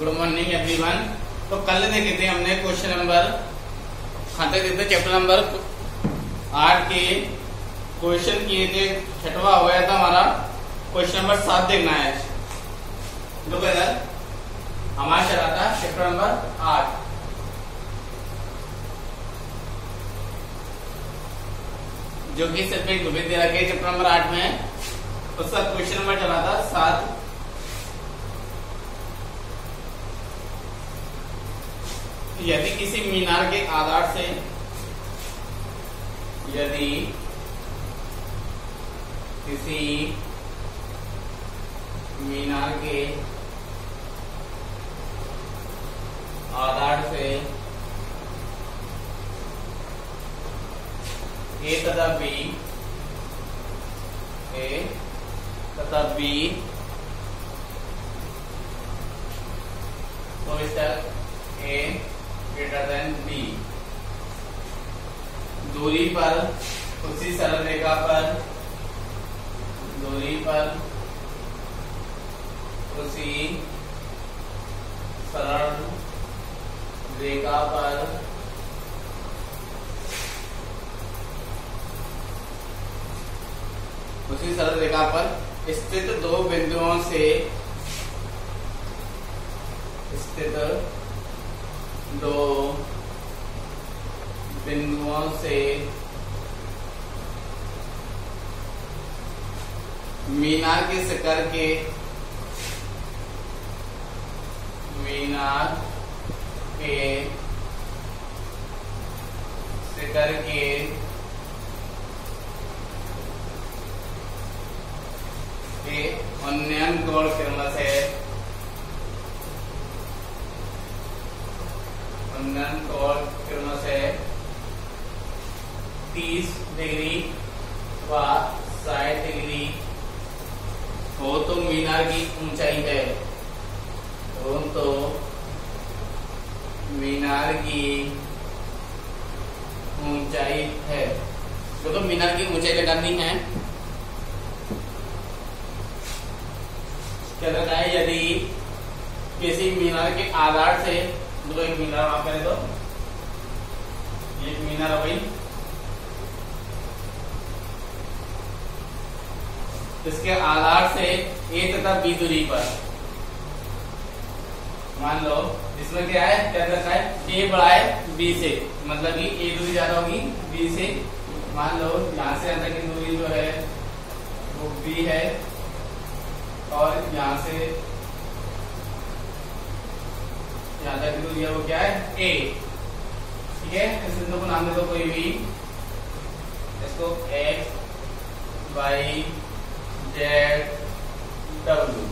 Good morning everyone. तो कल देखे थे हमने क्वेश्चन नंबर चैप्टर नंबर 8 के क्वेश्चन किए थे। छठवा हो गया था हमारा, क्वेश्चन नंबर 7 देखना है। तो इधर हमारा चला था चैप्टर नंबर 8, जो कि सब्जेक्ट विभिन्न दे रखे चैप्टर नंबर 8 में। उसका क्वेश्चन नंबर चला था 7। यदि किसी मीनार के आधार से ए तथा बी तो इस तरह ए ग्रेटर देन बी दूरी पर उसी सरल रेखा पर स्थित दो बिंदुओं से मीनार के शिखर के उन्नयन कोण क्रमश 30 डिग्री व 60 डिग्री हो तो मीनार की ऊंचाई है। तो मीनार की ऊंचाई लगानी है। क्या कहता है, यदि किसी मीनार के आधार से एक मीनार आप करें तो एक मीनार है भाई, इसके आधार से ए तथा बी दूरी पर मान लो इसमें क्या है, क्या करता है, ए बड़ा है बी से, मतलब कि ए दूरी ज्यादा होगी बी से। मान लो यहां से यहां तक की दूरी जो है वो बी है और यहां से यहां तक की दूरी है वो क्या है, ए। ठीक है, इस बिंदु को नाम दे दो कोई भी, इसको एक्स वाई जेड डब्ल्यू।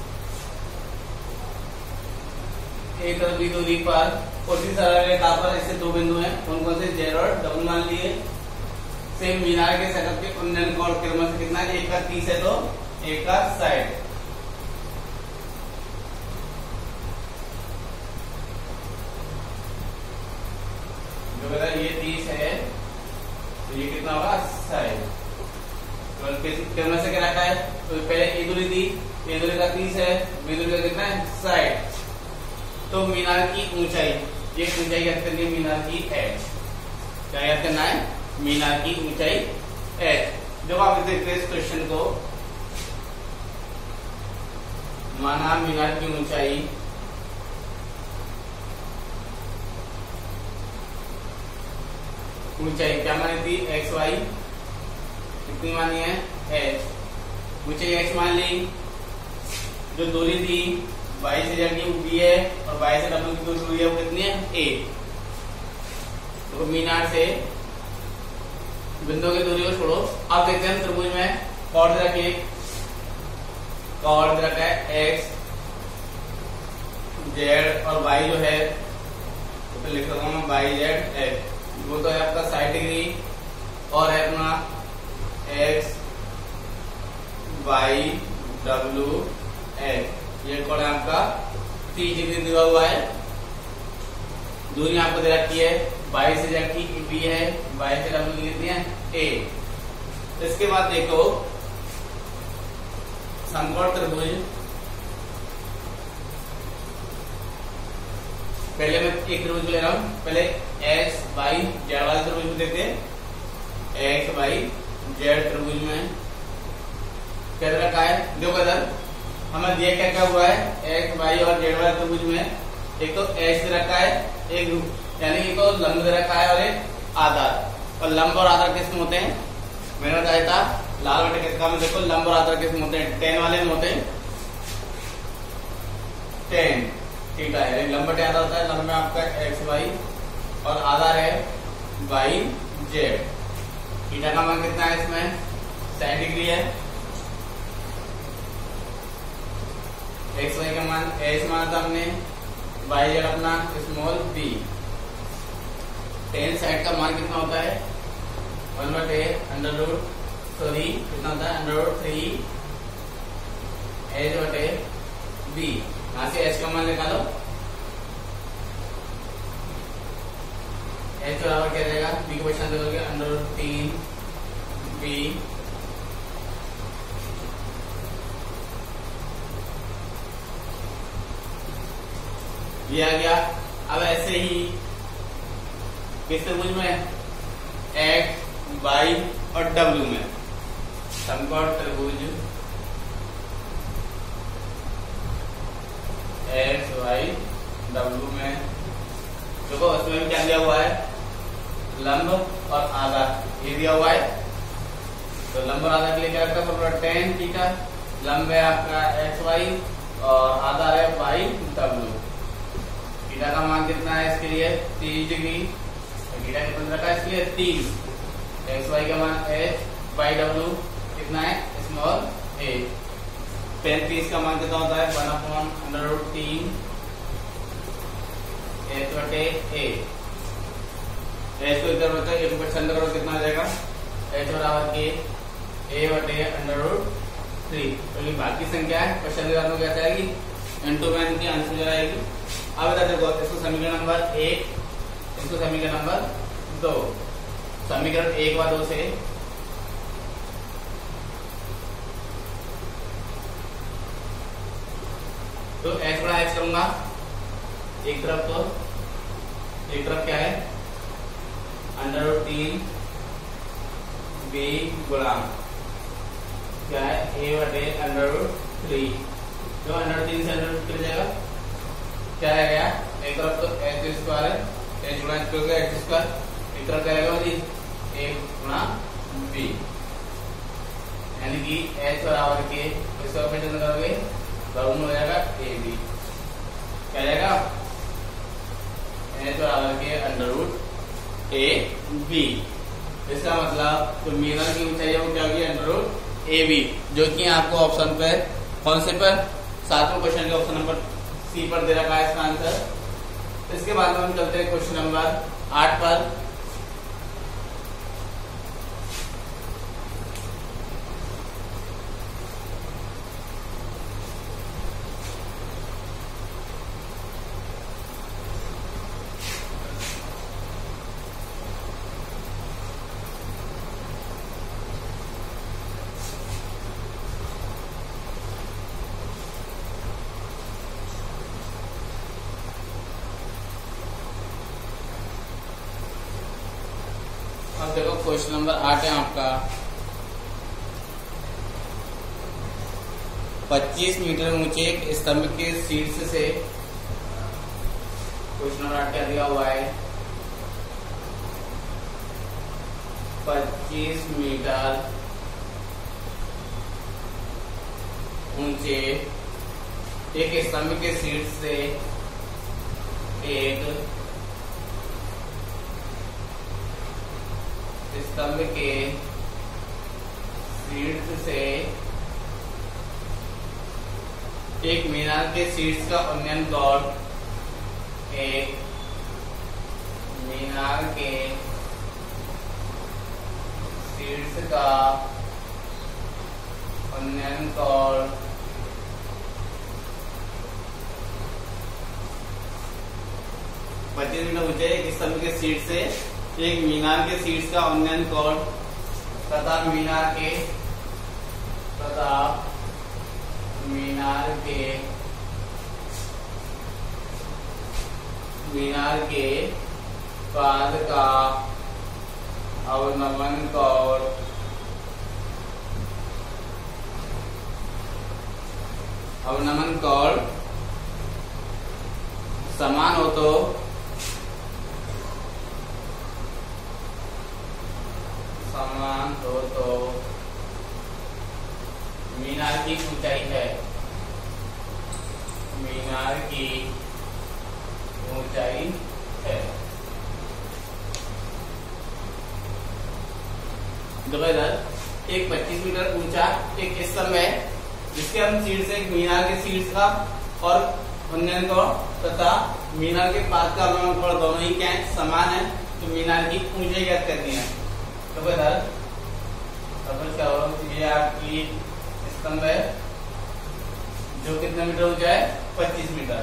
एक तरफ की दूरी पर उसी सरल रेखा पर ऐसे दो बिंदु हैं, कौन से, जेड और डब्ल्यू मान लिए। सेम मीनार के शिखर के उन्नयन कोण क्रमश कितना है, एक का 30 है तो एक का 60। जो कहता है ये 30 है तो ये कितना होगा, 60। क्रमश से क्या रखा है, तो पहले ए दूरी थी, ए दूरी का 30 है, बी दूरी का कितना है, 60। तो मीनार की ऊंचाई, ये ऊंचाई याद करनी है मीनार की एच। क्या याद करना है, मीनार की ऊंचाई एच। जब आप देखते हैं इस क्वेश्चन को, माना मीनार की ऊंचाई क्या मानी थी, एक्स वाई, कितनी मानी है, एच। ऊंचाई एक्स मान ली, जो दूरी थी वाई से जेड की बी है और वाई से डब्ल्यू की दूरी है वो कितनी है, ए। तो मीनार से बिंदु की दूरी को छोड़ो। अब देखते हैं त्रिभुज में कॉर्ड दे रखा है एक्स जेड और वाई जो है तो फिर लिख रहा हूं मैं वाई जेड एक्स। वो तो है आपका 60 डिग्री और है अपना एक्स वाई डब्ल्यू एक्स। ये कोण है आपका 30 डिग्री दिया हुआ है। दूरी आपको दे रखी है, वाई से जेड की बी है, वाई से डब्ल्यू की कितनी है, ए। इसके बाद देखो समकोण त्रिभुज पहले मैं एक त्रिभुज ले रहा हूँ, पहले एक्स वाई जेड वाले त्रिभुज में देते हैं। एक्स वाई जेड त्रिभुज में क्या रखा है, देखो इधर हमें दिया क्या क्या हुआ है, एक्स वाई और जेड वाले त्रिभुज में एक तो एच दे रखा है, एक यानी एक तो लंब दे रखा है और एक आधार। और लंब और आधार किसमें होते हैं, मैंने बताया था लाल बटे किसका में, देखो लंब और आधार किसमें होते हैं, टेन वाले में होते हैं, टेन थीटा है। लंब बटे आधार होता है, लंब में आपका एक्स वाई और आधार है वाई जेड। थीटा का मान कितना है इसमें, 60 डिग्री है। एक्स वाई का मान एक्स माना था हमने, वाई जेड अपना स्मॉल बी। टेन साइड का मान कितना होता है, 1/√, सॉरी कितना होता है, √3 एच बटे बी। यहां से एच का मान निकालो, एच बराबर क्या रहेगा, बी को क्वेश्चन देखोगे √3 बी ये आ गया। अब ऐसे ही किस त्रिभुज में, एक्स वाई और डब्ल्यू में, समकोण त्रिभुज एक्स वाई डब्ल्यू में, देखो उसमें भी क्या दिया हुआ है, लंब और आधार ये दिया हुआ है। तो लंब और आधार के लिए क्या रखा है, टेन थीटा। लंब है आपका एक्स वाई और आधार है वाई डब्ल्यू। थीटा का मान कितना है इसके लिए, 30 डिग्री। थीटा कितना रखा है इसके लिए, 30। एक्स वाई का मान एच वाई डब्ल्यू कितना है, स्मॉल ए। 35 का मान कितना होता है, 1/√3 एच बटे ए। एच को इधर बचा, एक ऊपर छंद करो कितना आ जाएगा, एच बराबर के ए बटे √3। तो ये बाकी संख्या है, क्वेश्चन में क्या आएगी, n2 की आंसर जो आएगी। अब इधर देखो, इसको समीकरण नंबर 1, इसको समीकरण नंबर 2। समीकरण 1 व 2 से तो x बड़ा x करूंगा एक तरफ, तो एक तरफ क्या है, √3 b गुणा क्या है, a बटे √3। तो √3 से √3 जाएगा, क्या रह गया, एक तरफ तो एच स्क्वायर है, एच गुणा एच होगा एच स्क्वायर, एक तरफ क्या रहेगा जी, ए गुणा बी, यानी कि एच बराबर के इसका ऑपरेशन करोगे वर्गमूल हो जाएगा ए बी, क्या जाएगा, एच बराबर के √a_b। इसका मतलब तो मीनर की ऊंचाई है वो क्या होगी, √a_b, जो कि आपको ऑप्शन पे कौन से पर 7वें क्वेश्चन के ऑप्शन नंबर सी पर दे रखा है इसका आंसर। इसके बाद में हम चलते हैं क्वेश्चन नंबर 8 पर। अब देखो क्वेश्चन नंबर 8 है आपका, 25 मीटर ऊंचे एक स्तंभ के शीर्ष से, क्वेश्चन नंबर 8 क्या दिया हुआ है, 25 मीटर ऊंचे एक स्तंभ के शीर्ष से एक स्तंभ के शीर्ष से एक मीनार के शीर्ष का उन्नयन कोण, एक मीनार के शीर्ष का उन्नयन कोण 25 मीटर ऊंचे एक स्तंभ के शीर्ष से एक मीनार के शीर्ष का उन्नयन कोण तथा मीनार के मीनार के पाद का अवनमन कोण समान हो तो मीनार की ऊंचाई है। मीनार की ऊंचाई है। देखो इधर एक 25 मीटर ऊंचा एक स्तंभ है जिसके हम शीर्ष एक मीनार के शीर्ष का और उन्नयन कोण तथा मीनार के पाद का अवनमन कोण दोनों ही क्या है? समान है। तो मीनार की ऊंचाई ज्ञात करनी है। तो इधर क्या होगा? ये आपकी स्तंभ है जो कितने मीटर ऊंचा है? 25 मीटर।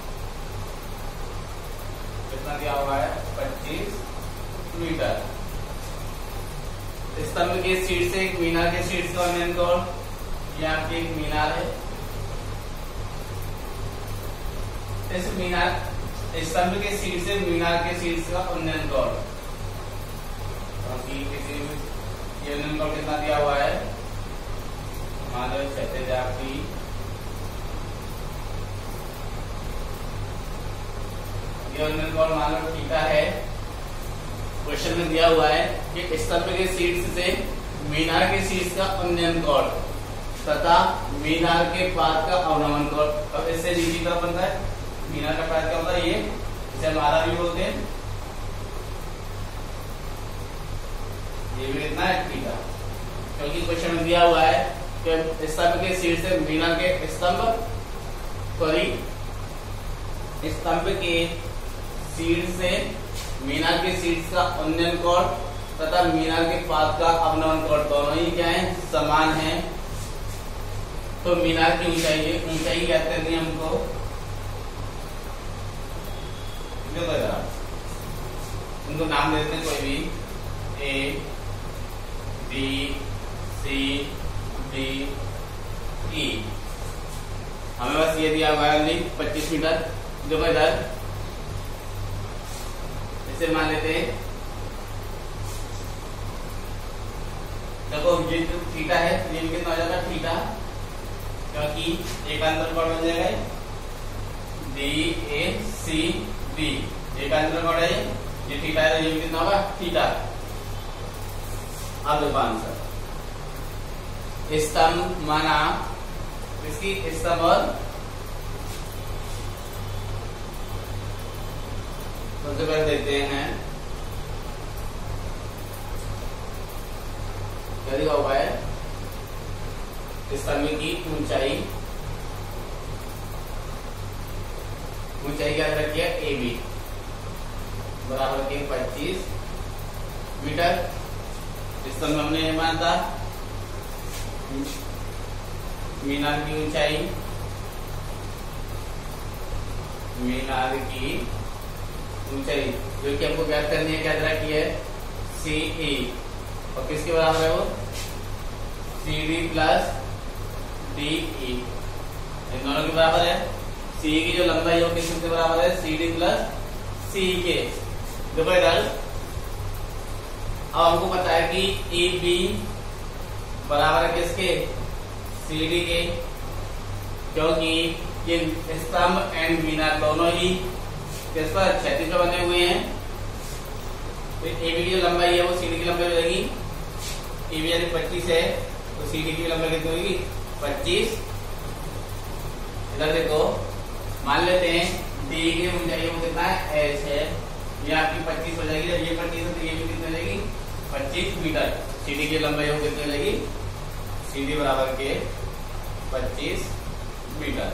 कितना दिया हुआ है? 25 मीटर। स्तंभ के शीर्ष से एक मीनार के शीर्ष का उन्नयन कोण, ये आपकी एक मीनार है। इस मीनार स्तंभ के शीर्ष से मीनार के शीर्ष का उन्नयन कोण, ये उन्नयन कोण कितना दिया हुआ है? मान लो क्षैतिज आपकी ये उन्नयन कोण मान लो थीटा है। क्वेश्चन में दिया हुआ है कि स्तंभ के शीर्ष से मीनार के शीर्ष का उन्नयन कोण तथा मीनार के पाद का अवनमन कोण। अब इससे नीचे तरफ बनता है मीनार का पाद क्या होता है? ये इसे हम आधा भी बोलते हैं। ये भी कितना है? थीटा। क्योंकि क्वेश्चन में दिया हुआ है कि स्तंभ के शीर्ष से मीनार के स्तंभ के शीर्ष से मीनार के शीर्ष का उन्नयन कोण तथा मीनार के पाद का अवनमन कोण दोनों ही क्या है? समान है। तो मीनार की ऊंचाई ज्ञात करनी है हमको। उनको नाम दे देते हैं कोई भी, A, B, C, D, E। हमें बस ये दिया हुआ है 25 मीटर। देखो इधर इसे मान लेते हैं। देखो ये जो थीटा है ये कितना हो जाता है? थीटा, क्योंकि एकांतर कोण बन जाएगा DACB। एकांतर कोण है ये थीटा है, ये कितना होगा? थीटा। अब देखो आंसर। स्तंभ माना इसकी स्तंभ और सबसे पहले देखते हैं क्या दिया हुआ है? स्तंभ की ऊंचाई क्या रखी है? AB बराबर के 25 मीटर। स्तंभ हमने ये माना था मीनार की ऊंचाई जो कि हमको ज्ञात करनी है, क्या रखी है? CE। और किसके बराबर है वो? CD plus DE। इन दोनों के बराबर है। CE की जो लंबाई है वो किसके बराबर है? CD प्लस CE के। देखो इधर अब हमको पता है कि EB बराबर है किसके? CD के, क्योंकि ये स्तंभ एंड मीनार दोनों ही किस पर? क्षैतिज पर बने हुए हैं। तो AB की जो लंबाई है वो CD की लंबाई हो जाएगी। AB यदि 25 है तो CD की लंबाई कितनी होगी? 25। इधर देखो मान लेते हैं D की ऊंचाई वो कितना है? H है। ये आपकी 25 हो जाएगी। जब ये 25 है तो ये भी कितनी हो जाएगी? 25 मीटर। CD की लंबाई वो कितनी हो जाएगी? CD बराबर के 25 मीटर।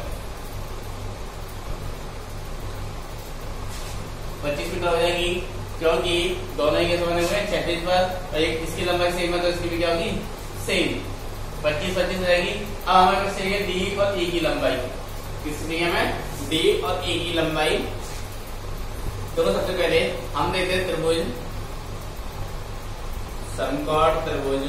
25 मीटर हो जाएगी क्योंकि दोनों ही कैसे बने हुए हैं? क्षैतिज पर। और एक इसकी लंबाई सेम है तो इसकी भी क्या होगी? सेम। 25 हो जाएगी। अब हमें बस चाहिए D और E की लंबाई। किसकी हमें? D और E की लंबाई। तो सबसे पहले हम देखते हैं त्रिभुज, समकोण त्रिभुज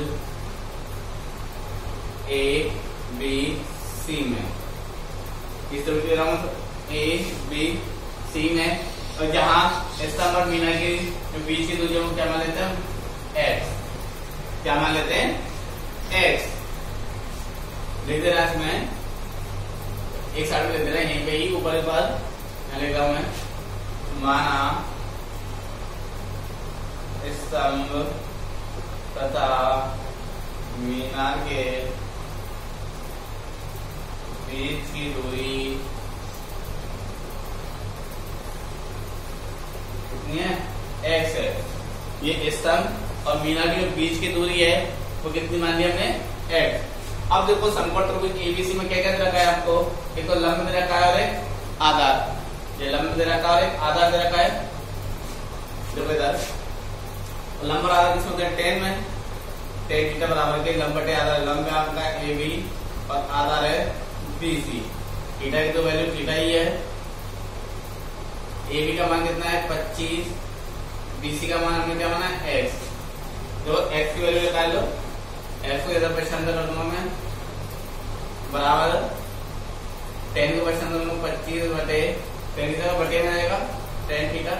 ABC में। इस त्रिभुज के नाम ABC में और जहां स्तंभ और मीनार के जो बीच की दूरी को क्या मान लेते हैं, x। क्या मान लेते हैं, x। लिख दे रहा है इसमें, एक साइड में लिख दे रहा है, यहीं पे ही ऊपर के बाद मैं लिख रहा हूं, मैं माना स्तंभ तथा मीनार के बीच की दूरी कितनी है, x है। ये स्तंभ और मीनार के बीच की दूरी है वो कितनी मान ली हमने, x। अब देखो समकोण त्रिभुज एबीसी में क्या क्या दे रखा है आपको, एक तो लंब दे रखा है और एक आधार। ये लंब दे रखा है और एक आधार दे रखा है। देखो इधर लंब और आधार किसमें होते हैं, टेन में। टेन थीटा बराबर के लंब बटे आधार, लंब में आपका ए बी और आधार है बी सी। थीटा की तो वैल्यू थीटा ही है। ए बी का मान कितना है 25, बी सी का मान हमने क्या माना है x। तो x की वैल्यू निकाल लो, x को इधर परेशान कर दूंगा मैं, बराबर 10 को परेशान करूंगा 25 बटे 10 की जगह बटे में आएगा 10 थीटा।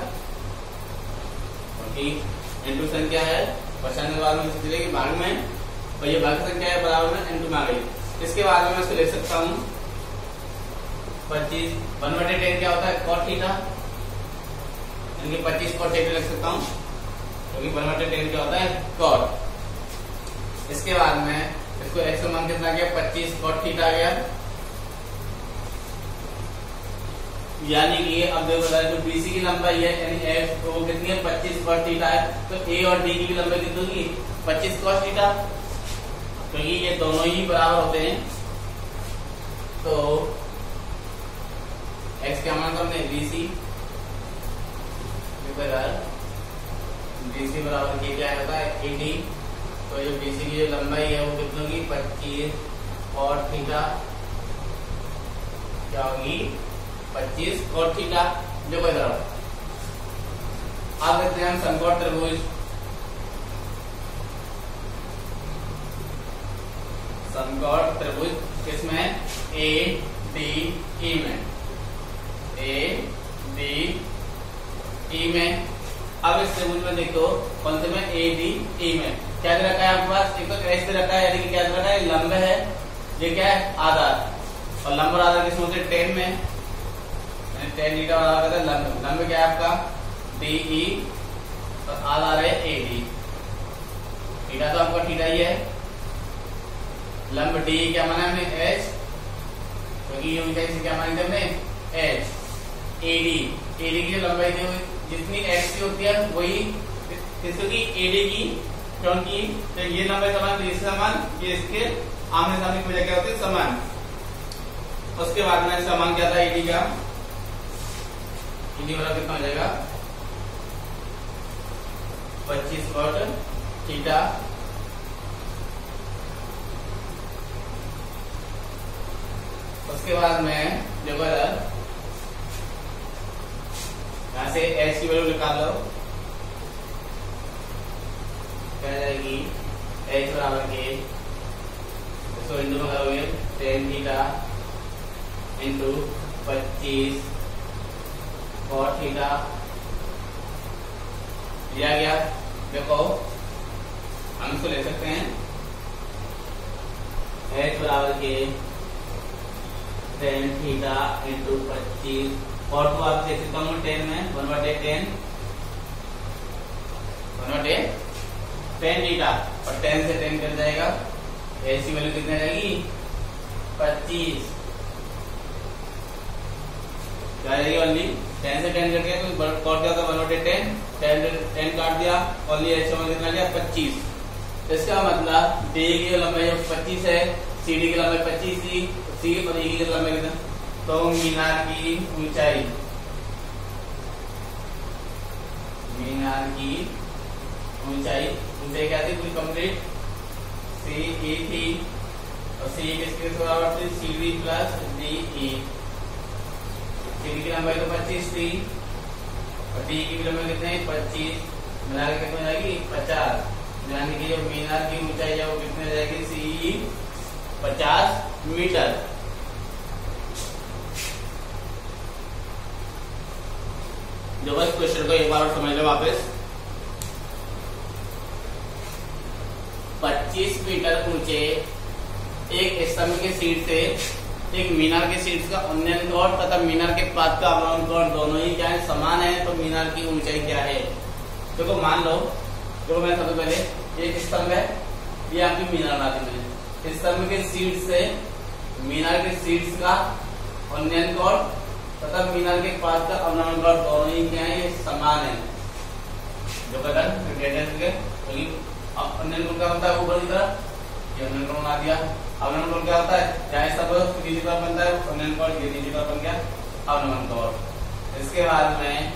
इंटू संख्या है परसेंट के बाद में चलेगी भाग में, और ये भाग संख्या है बराबर में इंटू में आ गई। इसके बाद में मैं इसको ले सकता हूँ 25 1/10 क्या होता है cot थीटा, यानी 25 cot थीटा लिख सकता हूँ, क्योंकि 1/10 क्या होता है cot। इसके बाद में इसको x का मान कितना गया 25 cot थीटा आ गया, यानी कि अब देखो जो BC की लंबाई है यानी f तो वो कितनी है 25 cos थीटा है। तो A और D की भी लंबाई कितनी होगी 25 cos थीटा, क्योंकि ये दोनों ही बराबर होते हैं। तो x क्या मान हमने BC, BC बराबर ये क्या होता है AD। तो जो BC की जो लंबाई है वो कितनी होगी 25 cos थीटा, क्या होगी 25 cot थीटा। देखो इधर अब देखते हैं हम समकोण त्रिभुज, समकोण त्रिभुज किसमें ए डी ई में, ए डी ई में। अब इस त्रिभुज में देखो कौन से में ए डी ई में क्या दे रखा है आपके पास, एक तो एच दे रखा है, यानी कि क्या दे रखा है लंब है, ये क्या है आधार, और लंब और आधार किसमें होते हैं 10 में, 10 थीटा बराबर है लंब। लंब क्या है आपका DE और आधार है AD। थीटा तो आपका थीटा ही है, लंब DE क्या माना हमने H, क्योंकि ये ऊंचाई से क्या मानी हमने H। AD की जो लंबाई थी जितनी H की होती है वही किसकी AD की, क्योंकि तो ये लंबाई समान, इसके समान, ये इसके आमने सामने की वजह क्या होती है समान। उसके बाद में इसका मान क्या था AD का, AD वाला कितना हो जाएगा 25 cot थीटा। उसके बाद में देखो यहां से H की वैल्यू निकाल लो, क्या जाएगी H बराबर के इसको इंटू में करोगे 10 थीटा इंटू 25 cot थीटा लिया गया। देखो हम इसको ले सकते हैं H बराबर के 10 थीटा इंटू 25, और तो आप देख सकता हूँ 10 में 1/10 थीटा, और 10 से 10 कट जाएगा, H की वैल्यू कितनी जाएगी 25, क्या जाएगी ओनली 10 से 10 कट गया तो कट गया था 1/10, 10 काट दिया, ओनली H में कितना गया 25। इसका मतलब D की लंबाई 25 है, CD की लंबाई 25 थी, C और E की लंबाई कितना, तो मीनार की ऊंचाई, ऊंचाई क्या थी पूरी कंप्लीट CE थी, और CE किसके बराबर थी CD प्लस DE। CD की लंबाई तो 25 थी और DE की लंबाई कितनी 25, मिलाकर कितनी हो जाएगी 50, यानी कि जो मीनार की ऊंचाई है वो कितनी हो जाएगी CE 50 मीटर। जो को एक बार और समझ लो वापस। 25 मीटर ऊंचे एक स्तंभ के शीट से एक मीनार के शीट का उन्नयन कोण तथा मीनार के पाद का अवनमन कोण दोनों ही क्या है, समान है। तो मीनार की ऊंचाई क्या है? देखो मान लो, देखो मैं सबसे पहले एक स्तंभ है, ये आपकी मीनार बना दी मैंने। स्तंभ के शीट से मीनार के शीट का उन्नयन कोण तथा मीनार के पाद का अवनमन कोण दोनों ही क्या है, ये समान है। जो उन्नयन कोण क्या होता है? ऊपर की तरफ ये उन्नयन कोण बना दिया। अवनमन कोण क्या होता है? जहां सब नीचे तरफ बनता है उन्नयन कोण, ये नीचे तरफ बन गया अवनमन कोण। इसके बाद में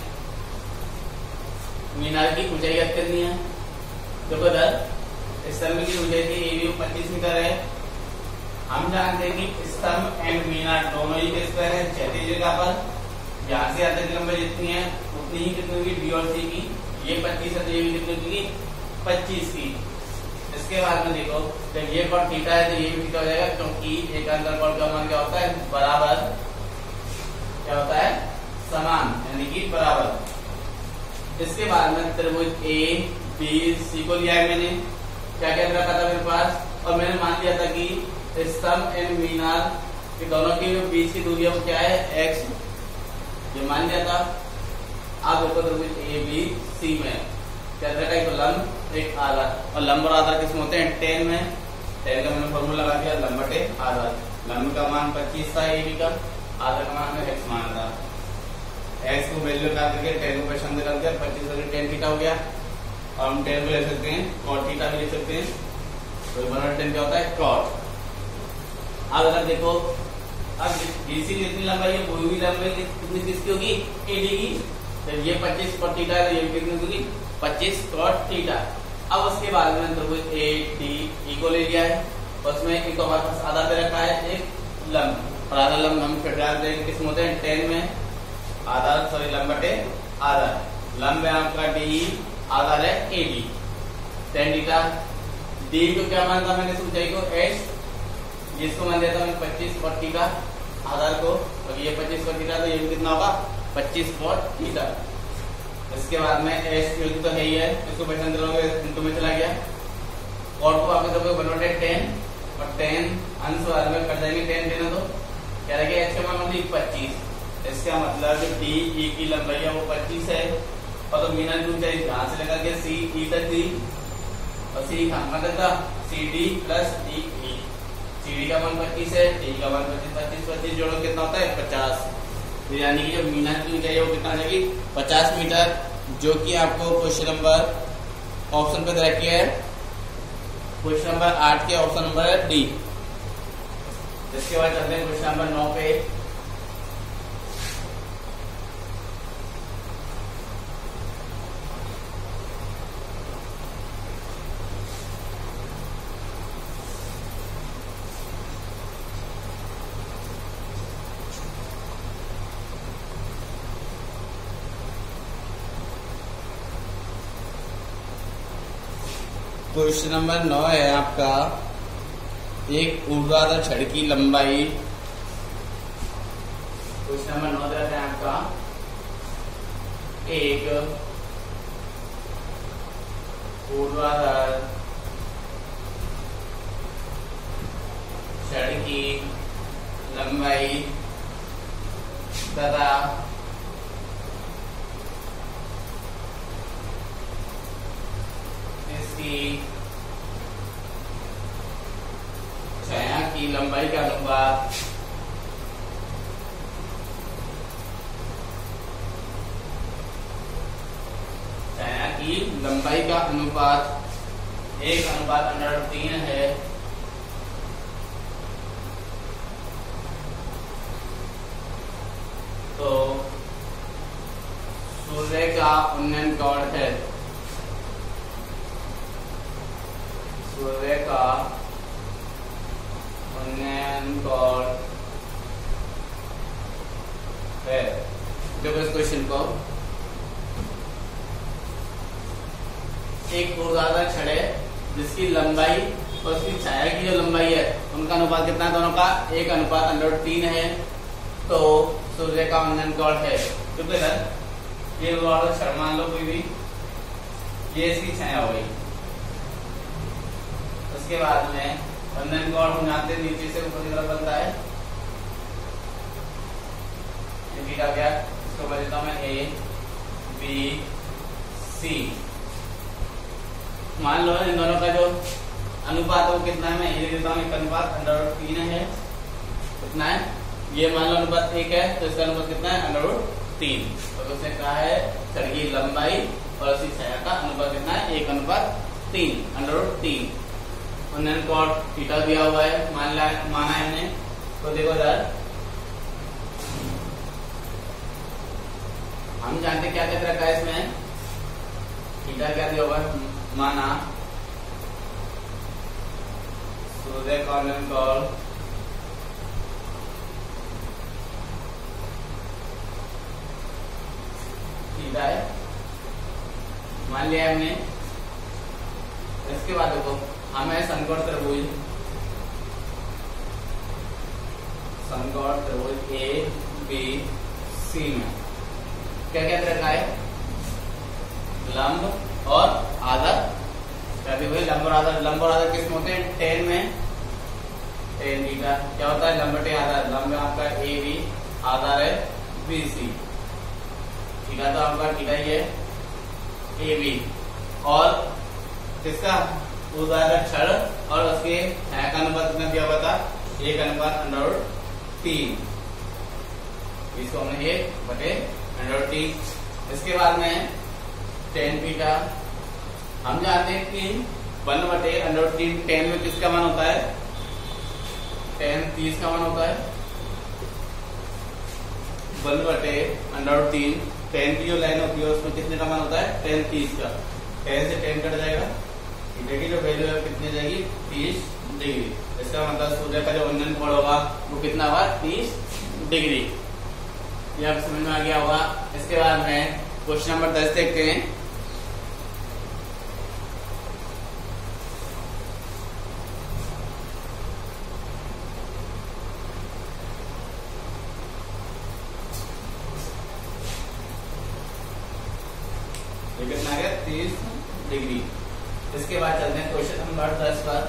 मीनार की ऊंचाई ज्ञात करनी है। देखो इधर स्तंभ की ऊंचाई थी ए 25 मीटर है। हम जानते हैं कि स्तंभ एंड मीनार दोनों ही किस पर है, क्षैतिज रेखा पर। यहाँ से आते की लंबाई जितनी है उतनी ही कितनी होगी, बी और सी की। ये 25 है तो ये भी कितनी होगी, 25 की। इसके बाद में देखो जब ये कोण थीटा है तो ये भी थीटा हो जाएगा, क्योंकि एक अंतर कोण का मान क्या होता है, बराबर। क्या होता है? समान, यानी कि बराबर। इसके बाद में त्रिभुज ए बी सी को लिया है मैंने। क्या क्या रखा था मेरे पास, और मैंने मान लिया था कि स्तंभ एंड मीनार के दोनों के बीच की दूरी वो क्या है, x। ये मान लिया था। आप देखो त्रिभुज ए बी सी में क्या रखा है, तो लंब एक आधार, और लंब और आधार किसमें होते हैं, टेन में। टेन का मैंने फॉर्मूला लगा दिया, लंब बटे आधार। लंब का मान 25 था ए बी का, आधार का मान में x मान था। x को वैल्यू निकाल करके टेन को पसंद कर दिया, 25 से टेन थीटा हो गया। और हम टेन को ले सकते हैं, कॉट थीटा भी ले सकते हैं। तो 1/10 क्या होता है, कॉट। अब अगर देखो, अब बीसी की जितनी लंबाई है वो भी लंबाई कितनी किसकी होगी, एडी की। जब ये 25 कॉट थीटा है तो ये भी कितनी होगी, 25 कॉट थीटा। अब उसके बाद में त्रिभुज ए डी ई को ले लिया है, उसमें एक तो हमारे पास आधार पे रखा है एक लंब, और आधार लंब हम फिर डाल देंगे किसमें होते हैं, 10 में। आधार सॉरी लंब बटे आधार। लंब है आपका डी, आधार है एडी, 10 थीटा। डी को क्या मानता मैंने, ऊंचाई को एच, जिसको मान दिया था मैंने 25 कॉट थीटा आधार को, और ये 25 कॉट थीटा, तो ये भी कितना होगा, 25 कॉट थीटा। इसके बाद में एच की तो है ही है, इसको पहचान लोगे इनको में चला गया। कॉट को आपके दोगे 1/10, और 10 अंश वाले में कट जाएंगे, 10 देना तो क्या रहेगा, एच का मान होगी 25। इसका मतलब जो डी ई की लंबाई है वो 25 है, और तो मीनार की ऊंचाई यहां से लेकर के सी ई तक थी, और सी कहां तक था, C D plus D E. C D का मान 25 है, डी का मान 25 जोड़ो कितना होता है, 50। तो यानी कि जो मीनार की ऊंचाई है वो कितना जाएगी, 50 मीटर, जो कि आपको क्वेश्चन नंबर ऑप्शन पे दे रखी है, क्वेश्चन नंबर 8 के ऑप्शन नंबर डी। इसके बाद चलते हैं क्वेश्चन नंबर 9 पे। क्वेश्चन नंबर 9 है आपका, एक ऊर्ध्वाधर छड़ की लंबाई। क्वेश्चन नंबर 9 दे रखा है आपका, एक ऊर्ध्वाधर छड़ की लंबाई तथा इसकी छाया की लंबाई का अनुपात लंबाई का अनुपात 1/√3 है। तो सूर्य का उन्नयन कोण है, सूर्य का उन्नयन कोण है। देखो इस क्वेश्चन को, एक ऊर्ध्वाधर छड़ है जिसकी लंबाई और उसकी छाया की जो लंबाई है उनका अनुपात कितना है, दोनों का 1/√3 है। तो सूर्य का उन्नयन कोण है, क्योंकि ये वाला छड़ मान लो कोई भी, ये इसकी छाया हो गई। उसके बाद में बंधन कोण हम जानते हैं नीचे से ऊपर की तरफ बनता है, थीटा क्या, इसको बता देता हूं मैं ए बी सी। मान लो इन दोनों का जो अनुपात वो कितना है, मैं ये देता हूँ, एक अनुपात √3 है। कितना है ये, मान लो अनुपात 1 है तो इसका अनुपात कितना है √3। तो उसने कहा है छड़ की लंबाई और उसकी छाया का अनुपात कितना है 1/3 √3। उन्नयन कोण थीटा दिया हुआ है, माना है हमने। तो देखो यार, हम जानते क्या क्या रखा है इसमें, थीटा क्या दिया हुआ है, माना सूर्य का उन्नयन कोण थीटा है, मान लिया हमने। इसके बाद देखो हमें समकोण त्रिभुज ए बी सी में क्या क्या रखा है, लंब और आधार। लंब और आधार, लंब और आधार किस में होते हैं, टेन में, टेन थीटा क्या होता है, लंब टे आधार। लंब में आपका ए बी, आधार है बी सी। थीटा तो आपका थीटा ही है ए बी, और किसका उदाहरण छड़ और उसके छाया का अनुपात कितना दिया हुआ था 1/3। इसको हमने 1/3। इसके बाद में टेन थीटा, हम जानते हैं कि 1/3 टेन में किसका मान होता है, टेन 30 का मान होता है। 1/3 टेन की जो लाइन होती है उसमें कितने का मान होता है, टेन 30 का। टेन से टेन कट जाएगा, थीटा की जो वैल्यू है कितनी जाएगी 30 डिग्री। इसका मतलब सूर्य का जो उन्नयन कोण होगा वो कितना होगा 30 डिग्री। ये आप समझ में आ गया होगा। इसके बाद में क्वेश्चन नंबर 10 देखते हैं। ये कितना आ गया 30 डिग्री। इसके बाद चलते हैं क्वेश्चन नंबर 10 पर।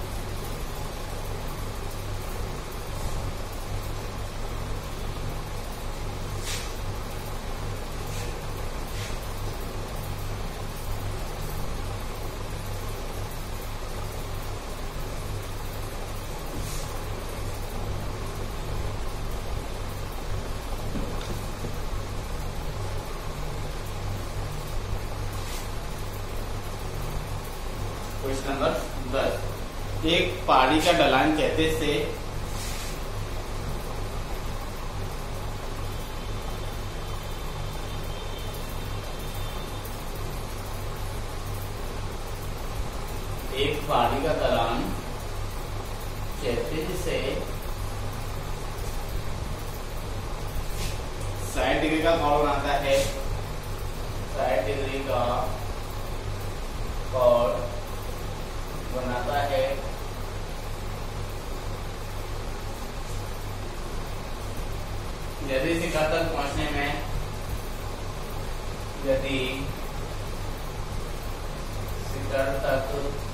क्वेश्चन नंबर 10, एक पहाड़ी का ढलान कहते से एक पहाड़ी का ढलान क्षैतिज से 60 डिग्री का कोण बनाता है, 60 डिग्री का कोण बनाता है। यदि शिखर तक पहुंचने में, यदि शिखर तक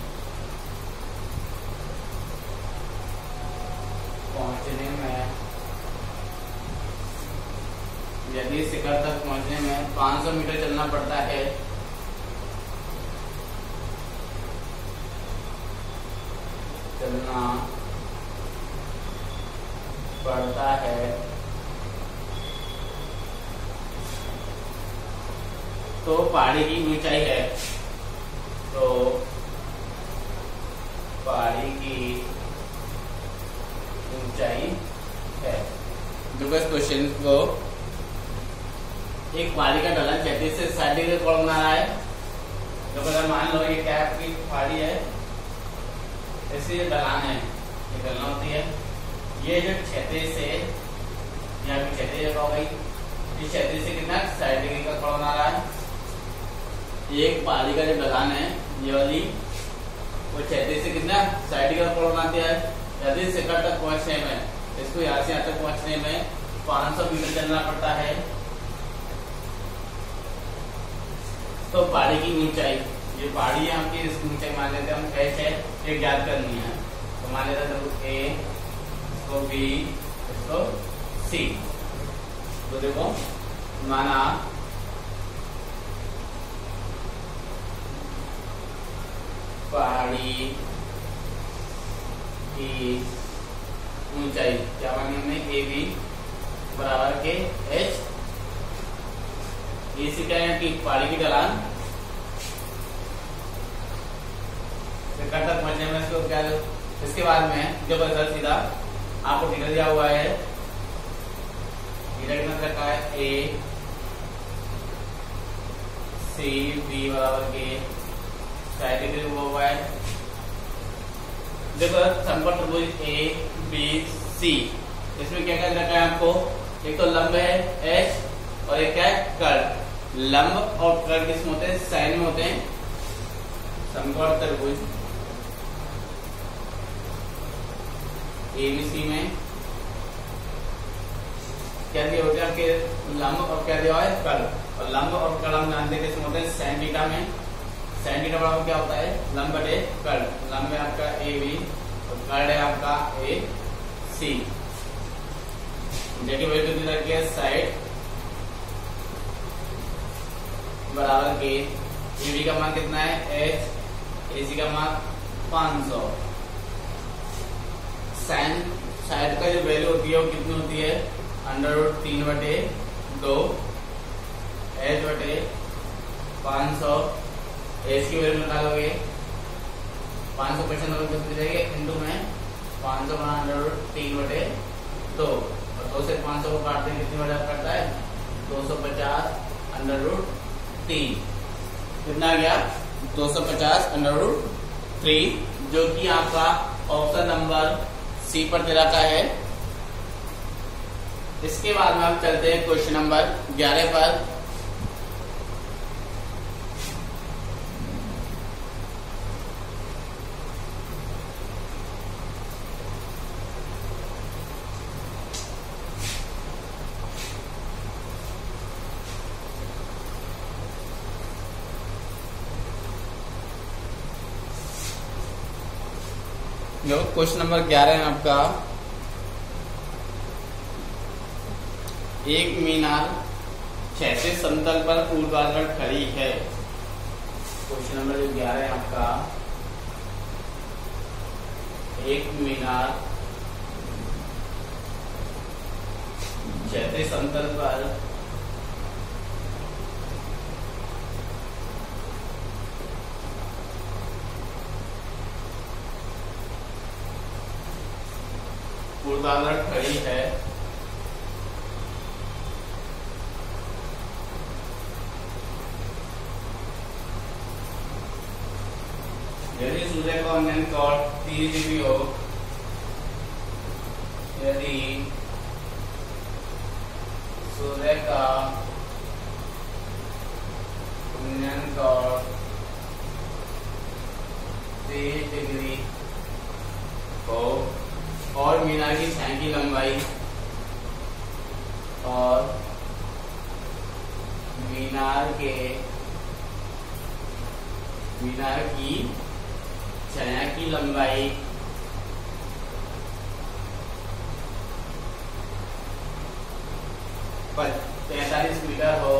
पहुंचने में, यदि शिखर तक पहुंचने में 500 मीटर चलना पड़ता है, चलना पड़ता है, तो पहाड़ी की ऊंचाई है, तो पहाड़ी की ऊंचाई है। देखो इस क्वेश्चन को, एक पहाड़ी का ढलान 36 से 60 डिग्री कोण बना रहा है। तो अगर मान लो ये क्या आपकी पहाड़ी है, ऐसे ये ढलान है, ये ढलान होती है। ये जो क्षैतिज से, यहाँ की क्षैतिज हो गई, इस क्षैतिज से कितना 60 डिग्री का कोण बना रहा है। एक पहाड़ी का जो ढलान है ये वाली, वो क्षैतिज से कितना 60 डिग्री का कोण बनाती है। यदि शिखर तक पहुंचने में, इसको यहाँ से यहाँ तक पहुंचने में 500 मीटर चलना पड़ता है, तो पहाड़ी की ऊंचाई, ये पहाड़ी है आपकी, इसकी ऊंचाई मान लेते हैं हम h है, ये ज्ञात करनी है। तो मान लेते हैं A, इसको B, इसको C। तो देखो माना पहाड़ी की ऊंचाई क्या मानी हमने, AB बराबर के h। इसी क्या है कि पहाड़ी की ढलान तक पहुंचने में इसको क्या, इसके बाद में जब रिजल्ट सीधा आपको टीका दिया हुआ है, टीका कितना रखा है A C B बराबर के 60 डिग्री हुआ है। देखो संपर्क त्रिभुज A B C, इसमें क्या क्या रखा है आपको, एक तो लंब है H और एक क्या है कर्ण। लंब और कर्ण किसमें होते हैं, साइन में होते हैं। समकोण त्रिभुज ABC में क्या दिया होता है आपके, लंब और क्या दिया हुआ है कर्ण। और लंब और कर्ण हम जानते हैं किसमें होते हैं, साइन थीटा में। साइन थीटा बराबर क्या होता है, लंब बटे कर्ण। लंब है आपका AB और कर्ण है आपका AC। जेकी वैल्यू कितनी रखी है, साइड बराबर के AB का मान कितना है h, AC का मान 500। साइड का जो वैल्यू होती है वो कितनी होती है, √3/2 h बटे 500। h की वैल्यू निकालोगे 500% कितनी जाएगी, इंटू में 500 √3/2 और 2 से 500 को काटते हैं कितनी बड़ा करता है, 250 √3। कितना आ गया, 250 √3, जो कि आपका ऑप्शन नंबर C पर दे रखा है। इसके बाद में हम चलते हैं क्वेश्चन नंबर 11 पर। क्वेश्चन नंबर 11 है आपका, एक मीनार क्षैतिज समतल पर ऊर्ध्वाधर खड़ी है। क्वेश्चन नंबर 11 है आपका, एक मीनार क्षैतिज समतल पर ऊर्ध्वाधर खड़ी है। यदि सूर्य का अध्ययन कोण 30 डिग्री हो, यदि सूर्य का अध्ययन कोण 30 डिग्री हो और मीनार की छाया की लंबाई और मीनार की छाया की लंबाई 45 मीटर हो,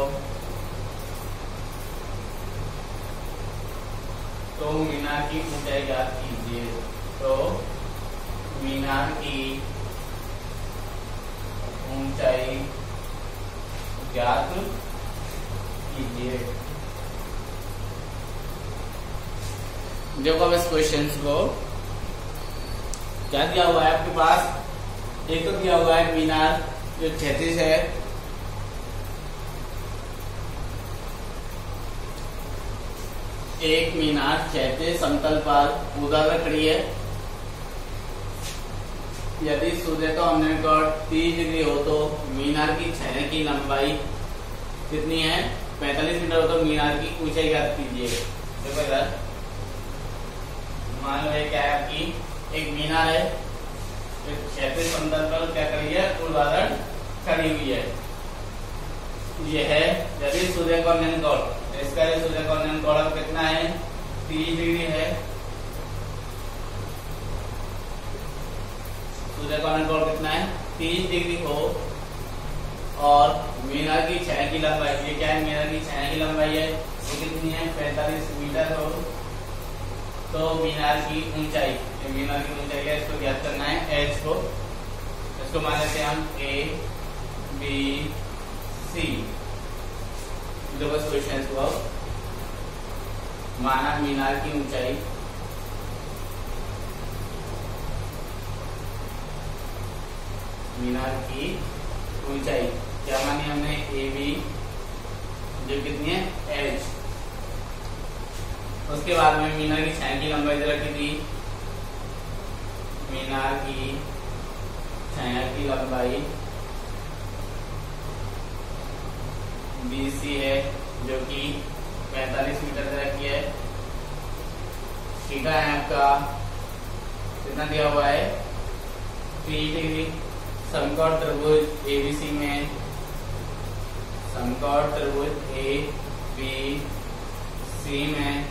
तो मीनार की ऊंचाई ज्ञात कीजिए। तो मीनार की ऊंचाई ज्ञात कीजिए। देखो अब इस क्वेश्चन को क्या दिया हुआ है आपके पास, एक तो दिया हुआ है मीनार जो क्षैतिज है, एक मीनार क्षैतिज समतल पर ऊर्ध्वाधर खड़ी है। यदि सूर्य का अध्ययन कोण 30 डिग्री हो तो मीनार की छाया की लंबाई कितनी है, 45 मीटर हो तो मीनार की ऊंचाई ज्ञात कीजिए। देखो इधर मान लो क्या है आपकी, एक मीनार है, क्षैतिज समतल पर क्या करी है, ऊर्ध्वाधर खड़ी हुई है। यह है यदि सूर्य का अध्ययन कोण इसका जो सूर्य कोण कितना है 30 डिग्री है। सूर्य कोण कितना है 30 डिग्री हो और मीनार की छाया की लंबाई, ये क्या है मीनार की छाया की लंबाई है वो कितनी है 45 मीटर हो। तो मीनार की ऊंचाई है इसको ज्ञात करना है h को। इसको मान लेते हैं हम a b c। देखो इस क्वेश्चन को माना मीनार की ऊंचाई क्या मानी हमने ए बी जो कितनी है h। उसके बाद में मीनार की छाया की लंबाई रखी थी, मीनार की छाया की लंबाई BC है जो कि 45 मीटर की है। थीटा है आपका कितना दिया हुआ है 3 डिग्री। समकोण त्रिभुज ABC में समकोण त्रिभुज ABC में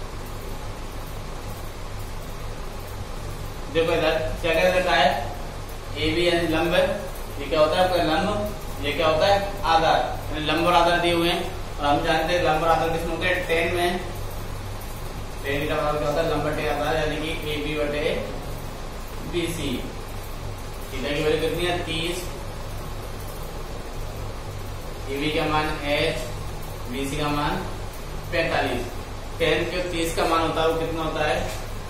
देखो इधर क्या क्या रखा है AB यानी लंब, ये क्या होता है आपका लंब, ये क्या होता है आधार, यानी लंब और आधार दिए हुए हैं। और हम जानते हैं लंब और आधार किसमें होते हैं 10 में। 10 का मतलब क्या होता है लंब बटे आधार यानी कि AB बटे BC। थीटा की वैल्यू कितनी है 30, AB का मान h, BC का मान 45। 10 के 30 का मान होता है वो कितना होता है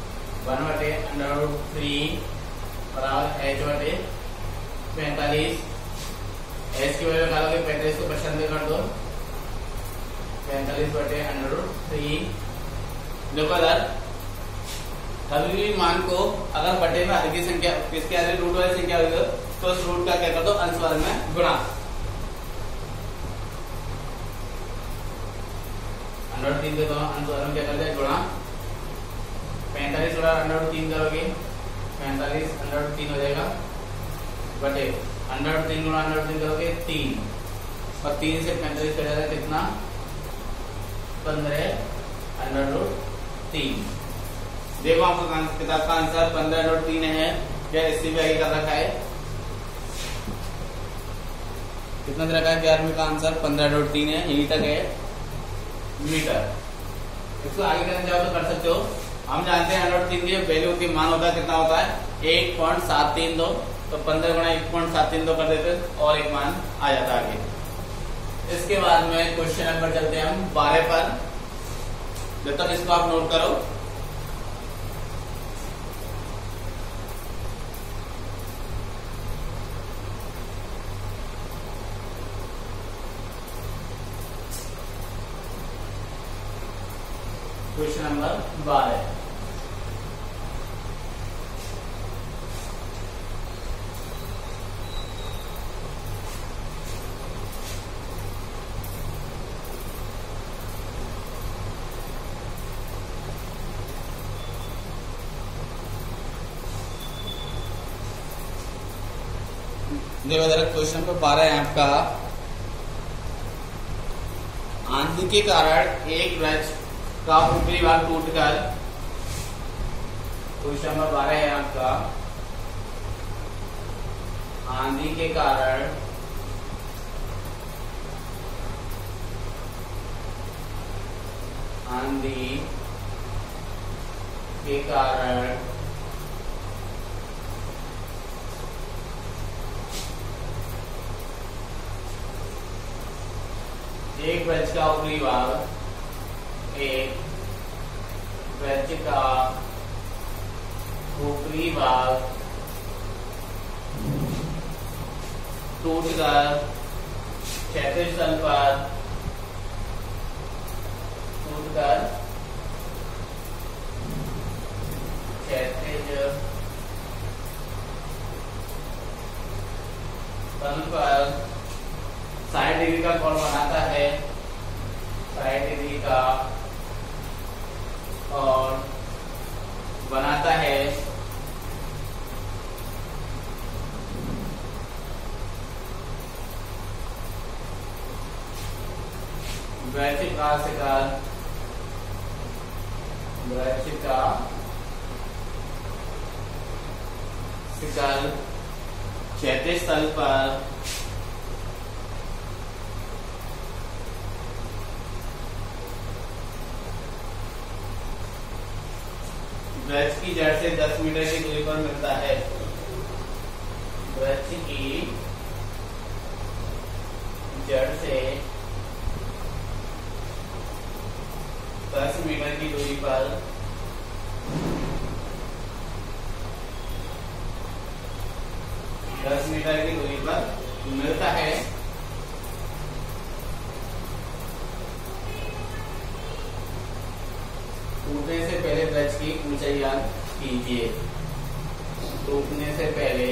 1/√3 बराबर h बटे 45। h की वैल्यू निकालोगे 45 को 95 कर दो 45 बटे √3। देखो इधर कभी भी मान को अगर बटे में आधी की संख्या किसके आगे रूट वाली संख्या होगी तो उस रूट का क्या कर दो अंश वर्ग में गुणा। √3 के दोनों अंश वर्ग में क्या कर दे गुणा। 45 बड़ा √3 करोगे 45 √3 हो जाएगा बटे √3 गुणा √3 करोगे 3 और 3 से 45 का जाएगा कितना 15√3। देखो आपका किताब का आंसर 15√3 है या इससे भी आगे कर रखा है कितना दे रखा है 11वीं का आंसर 15.3 है, यहीं तक है मीटर। इसको आगे करना चाहो तो कर सकते हो। हम जानते हैं 103 की वैल्यू की मान होता है कितना होता है 1.732, तो 15 गुणा 1.732 कर देते और एक मान आ जाता है आगे। इसके बाद में क्वेश्चन नंबर चलते हैं हम 12 पर। जब तक इसको आप नोट करो। क्वेश्चन नंबर 12 देखो जरा क्वेश्चन नंबर 12 है आपका। आंधी के कारण एक वृक्ष का ऊपरी भाग टूटकर, क्वेश्चन नंबर 12 है आपका। आंधी के कारण एक वृक्ष का ऊपरी भाग, एक वृक्ष का ऊपरी भाग टूटकर क्षैतिज तल पर क्षैतिज तल पर 60 डिग्री का कोण बनाता है, 60 डिग्री का कोण बनाता है। वृक्ष का शिखर वृक्ष का शिखर क्षैतिज तल पर वृक्ष की जड़ से 10 मीटर की दूरी पर मिलता है। वृक्ष की जड़ से 10 मीटर की दूरी पर मिलता है। टूटने से पहले वृक्ष की ऊंचाई ज्ञात कीजिए। टूटने से पहले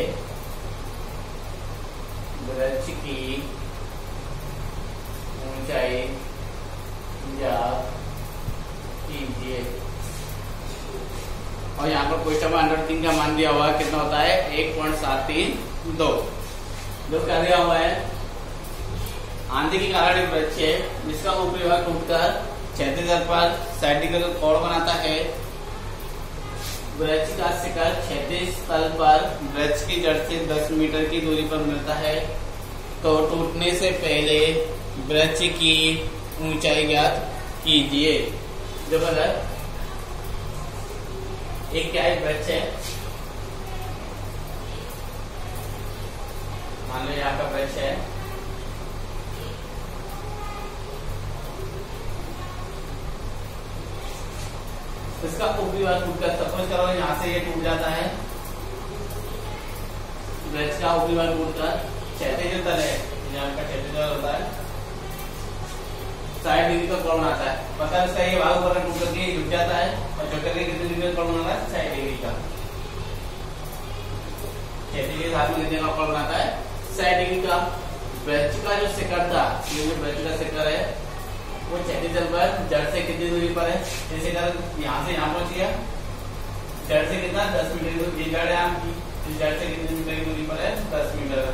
वृक्ष की ऊंचाई ज्ञात कीजिए। और यहाँ पर क्वेश्चन में अंडर 3 का मान दिया हुआ है, कितना होता है 1.732। जो क्या दिया हुआ है, आंधी के कारण एक वृक्ष है जिसका ऊपरी भाग टूटकर क्षैतिज तल पर साइडिकल कोण बनाता है। वृक्ष का शिखर क्षैतिज तल पर वृक्ष की जड़ से 10 मीटर की दूरी पर मिलता है। तो टूटने से पहले वृक्ष की ऊंचाई ज्ञात कीजिए। जो अगर एक क्या एक वृक्ष है, मान लो यहाँ का वृक्ष है, इसका ऊपरी भाग टूटकर, सपोज करो यहाँ से ये टूट जाता है, वृक्ष का ऊपरी भाग टूटकर क्षैतिज तल है, यहाँ का क्षैतिज तल होता है, 60 डिग्री का कोण आता है। मतलब इसका ये भाग ऊपर टूट करके झुक जाता है और झुक करके कितने डिग्री का कोण बनाता है 60 डिग्री का। क्षैतिज के साथ में कितने का कोण बनाता है 60 डिग्री का। वृक्ष का जो शिखर था, ये जो वृक्ष का शिखर है वो क्षैतिज तल पर जड़ से कितनी दूरी पर है, जैसे अगर यहाँ से यहाँ पहुंच गया, जड़ से कितना 10 मीटर की जड़ है आपकी, इस जड़ से कितनी मीटर की दूरी पर है 10 मीटर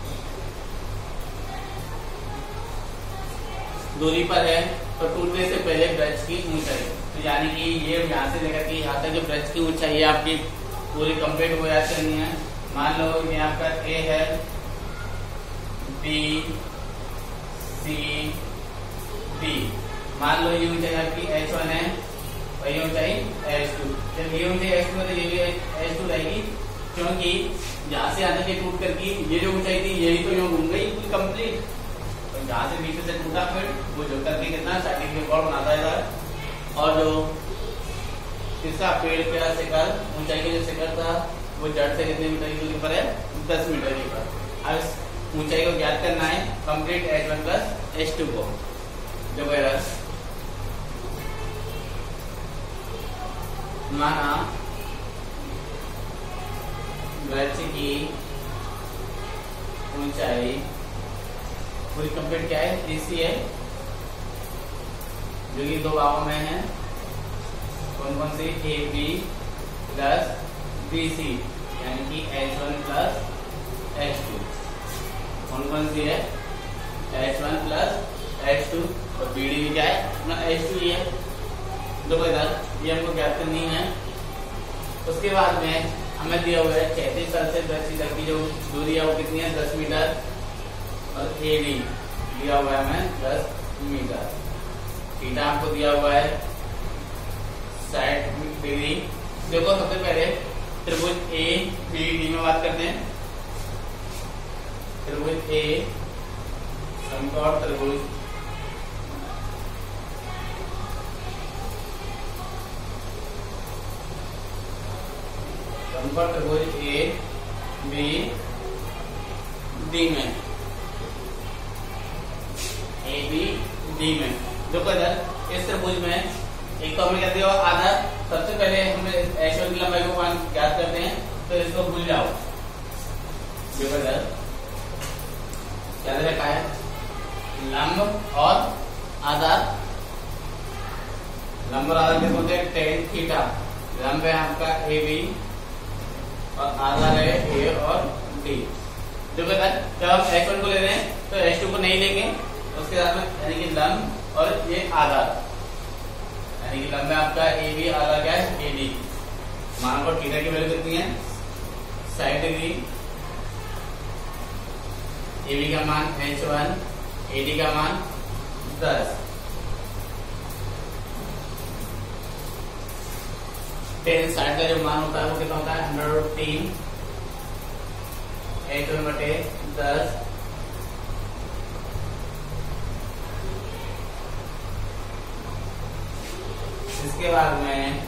दूरी पर है। तो टूटने से पहले वृक्ष की ऊंचाई, तो यानी कि ये यहाँ से लेकर के यहाँ तक जो वृक्ष की ऊंचाई है आपकी पूरी कंप्लीट हो जाती नहीं है। मान लो ये आपका ए है, बी, सी, डी। मान लो ये ऊंचाई आपकी H1 है और ये ऊंचाई H2। जब ये ऊंचाई H2 है तो ये भी H2 रहेगी, क्योंकि यहाँ से यहाँ तक टूट करके ये जो ऊंचाई थी यही तो यहाँ घूम गई पूरी कंप्लीट। तो जहाँ से नीचे से टूटा फिर वो जो करके कितना स्टार्टिंग में कोण बनाता है। और जो इसका पेड़ का शिखर, ऊंचाई के जो शिखर था वो जड़ से कितने मीटर की दूरी पर है 10 मीटर की पर। अब ऊंचाई को ज्ञात करना है कंप्लीट H1 प्लस H2 को। जो माना वृक्ष की ऊंचाई पूरी कंप्लीट क्या है 3C है, जो कि दो भागों में है, कौन कौन सी AB प्लस BC, यानी कि H1 प्लस H2। कौन कौन सी है H1 प्लस H2 और BD भी क्या है अपना H2 ही है। दो इधर ये हमको ज्ञात करनी है। उसके बाद में हमें दिया हुआ है क्षैतिज तल से वृक्ष तक की जो दूरी है वो कितनी है 10 मीटर, और AB दिया हुआ है हमें 10 मीटर। थीटा आपको दिया हुआ है 60 डिग्री। देखो सबसे पहले त्रिभुज ABD में बात करते हैं। त्रिभुज A समकोण त्रिभुज त्रिभुज ABD में जो इधर इस त्रिभुज में एक तो हमें क्या दिया हुआ आधार। सबसे पहले हमें H1 की लंबाई को ज्ञात करते हैं, तो इसको भूल जाओ। जो इधर क्या रखा है लंब और आधार। लंब और आधार किसको होते हैं tan थीटा। लंब है आपका AB और आधार है A और D। जो जब हम H1 को ले रहे हैं तो H2 को नहीं लेंगे, उसके साथ में यानी कि लंब और ये आधार, यानी कि लंबा आपका ए बी, आधार क्या है ए डी। मान लो थीटा की वैल्यू कितनी है 60 डिग्री, ए बी का मान H1, ए डी का मान 10। टेन 60 का जो मान होता है वो कितना होता है √3 H1 बटे 10। इसके बाद में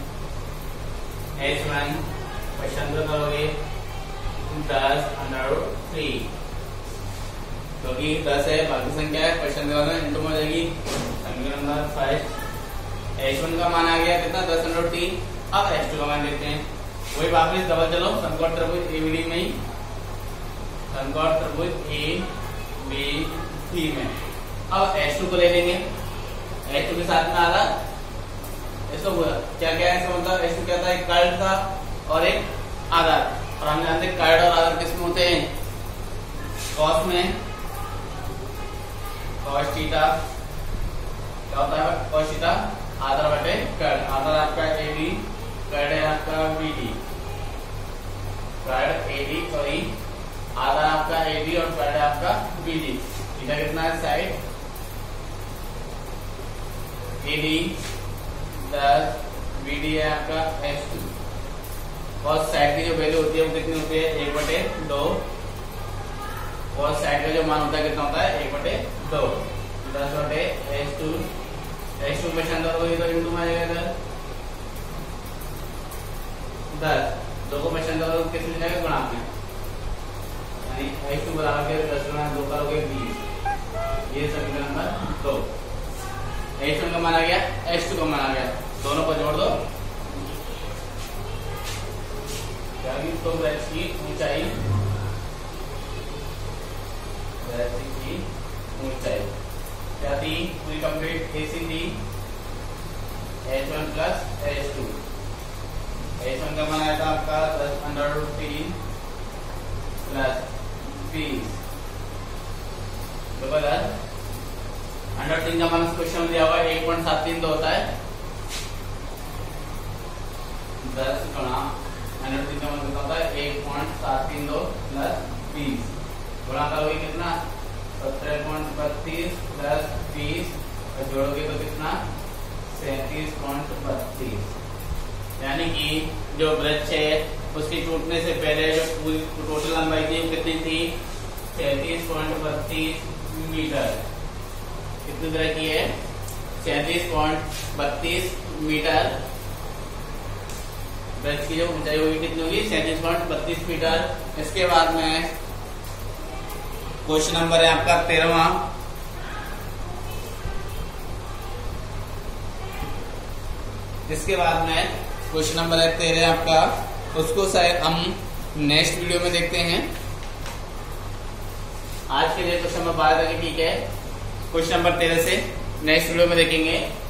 H1 पचहत्तर करोगे 10√3, क्योंकि 10 है बाकी संख्या है 55 इंटू में हो जाएगी। समीकरण नंबर 5, H1 का मान आ गया कितना 10√3। अब H2 का मान देखते हैं, वही वापस डबल चलो समकोण त्रिभुज एबीडी में ही, समकोण त्रिभुज एबीडी में। अब H2 को ले लेंगे, H2 के साथ में आधा इसको क्या क्या है इसका मतलब H2 क्या था, एक कर्ड था और एक आधार। और हम जानते हैं कर्ड और आधार किसमें होते हैं, कॉस में, कॉस थीटा क्या होता है कॉस थीटा, आधार बटे कर्ड। आधार आपका एडी, कर्ड है आपका बीडी, कर्ड एडी सॉरी आधार आपका एडी और कर्ड है आपका बीडी। थीटा कितना है साइड एडी 10, बीडी है आपका H2। कॉस साइड की जो वैल्यू होती है वो कितनी होती है 1/2। कॉस साइड का जो मान होता है कितना होता है 1/2, 10/H2। H2 में शानदार होगी तो इंटू में आएगा इधर 10, 2 को में शानदार होगा किस में जाएगा गुणा में, यानी H2 बराबर के 10 गुणा 2 करोगे 20। ये समीकरण नंबर 2। H1 का मान आ गया, H2 का मान आ गया, दोनों को जोड़ दो। तो ब्रैच की ऊंचाई, ब्रैच की ऊंचाई क्या थी पूरी कंप्लीट AC थी H1 प्लस H2। H1 का मान आया था आपका 10√3 प्लस 20 बराबर 103 का मान क्वेश्चन में दिया हुआ है 1.73 तो होता है 10 गुणा 103 का मान कितना होता है 1.732 प्लस 20 गुणा करोगे कितना 17.32 प्लस 20 और जोड़ोगे तो कितना 37.32। यानी कि जो वृक्ष है उसके टूटने से पहले जो पूरी टोटल लंबाई थी वो कितनी थी 37.32 मीटर। कितनी तरह की है 37.32 मीटर। वृक्ष की जो ऊंचाई होगी कितनी होगी 37.32 मीटर। इसके बाद में क्वेश्चन नंबर है आपका 13वां। इसके बाद में क्वेश्चन नंबर है 13 आपका, उसको शायद हम नेक्स्ट वीडियो में देखते हैं। आज के लिए क्वेश्चन नंबर 12 तक ठीक है, क्वेश्चन नंबर 13 से नेक्स्ट वीडियो में देखेंगे।